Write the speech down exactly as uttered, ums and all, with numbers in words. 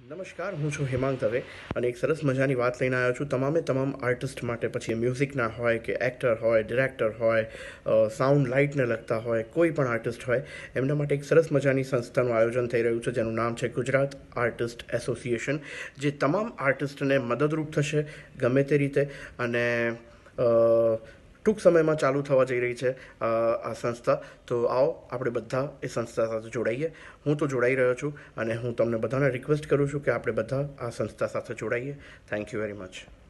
નમસ્કાર, હું છું હેમાંગ દવે અને એક સરસ મજાની વાત લઈને આવ્યો છું તમામે તમામ આર્ટિસ્ટ માટે. પછી મ્યુઝિકના હોય કે એક્ટર હોય, ડિરેક્ટર હોય, સાઉન્ડ લાઇટને લગતા હોય, કોઈ પણ આર્ટિસ્ટ હોય, એમના માટે એક સરસ મજાની સંસ્થાનું આયોજન થઈ રહ્યું છે જેનું નામ છે ગુજરાત આર્ટિસ્ટ એસોસિએશન, જે તમામ આર્ટિસ્ટને મદદરૂપ થશે ગમે તે રીતે. અને ટૂંક સમયમાં ચાલુ થવા જઈ રહી છે આ સંસ્થા. તો આવો આપણે બધા એ સંસ્થા સાથે જોડાઈએ. હું તો જોડાઈ રહ્યો છું અને હું તમને બધાને રિક્વેસ્ટ કરું છું કે આપણે બધા આ સંસ્થા સાથે જોડાઈએ. Thank you very much.